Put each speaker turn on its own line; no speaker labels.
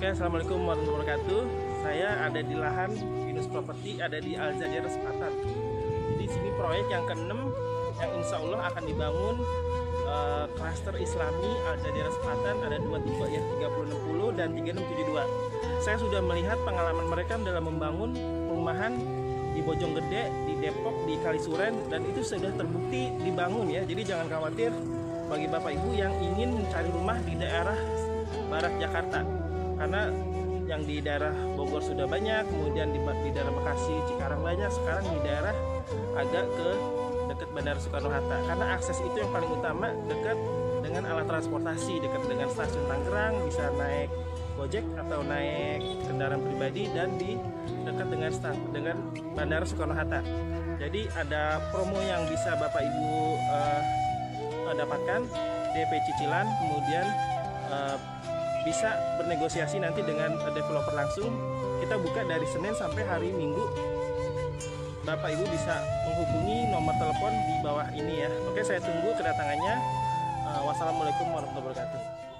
Oke, assalamualaikum warahmatullahi wabarakatuh. Saya ada di lahan Binus Property, ada di Al Jazirah Selatan. Jadi sini proyek yang ke-6 yang insya Allah akan dibangun klaster Islami Al Jazirah Selatan. Ada dua tipe ya, 3060 dan 3672. Saya sudah melihat pengalaman mereka dalam membangun perumahan di Bojonggede, di Depok, di Kalisuren, dan itu sudah terbukti dibangun ya. Jadi jangan khawatir bagi Bapak Ibu yang ingin mencari rumah di daerah barat Jakarta, karena yang di daerah Bogor sudah banyak, kemudian di daerah Bekasi, Cikarang banyak, sekarang di daerah agak ke dekat Bandara Soekarno-Hatta, karena akses itu yang paling utama, dekat dengan alat transportasi, dekat dengan stasiun Tangerang, bisa naik Gojek atau naik kendaraan pribadi, dan di dekat dengan Bandara Soekarno-Hatta. Jadi ada promo yang bisa Bapak Ibu dapatkan, DP cicilan, kemudian bisa bernegosiasi nanti dengan developer langsung. Kita buka dari Senin sampai hari Minggu. Bapak Ibu bisa menghubungi nomor telepon di bawah ini ya. Oke, saya tunggu kedatangannya. Wassalamualaikum warahmatullahi wabarakatuh.